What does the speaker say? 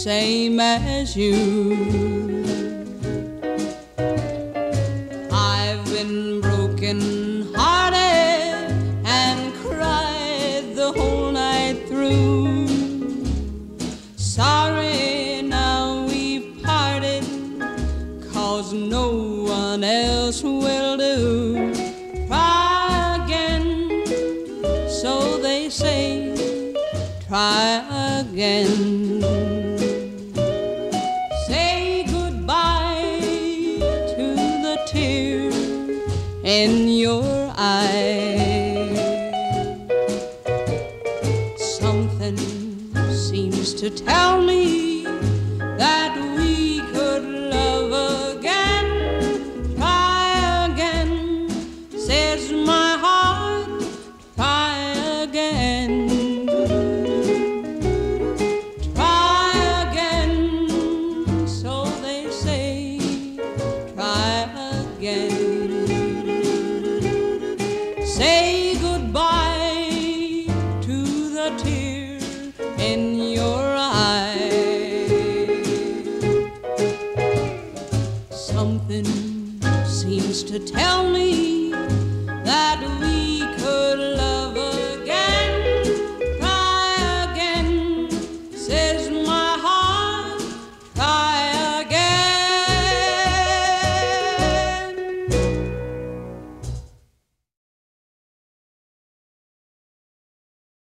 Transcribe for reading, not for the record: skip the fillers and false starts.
same as you. I've been broken hearted and cried the whole night through. Sorry now we've parted, 'cause no one else will do. Try again, so they say, try again. Say goodbye to the tear in your eye. Something seems to tell me that we could love again. Try again, says my heart, try again. Try again, so they say, try again. Say goodbye to the tear in your eye. Something seems to tell me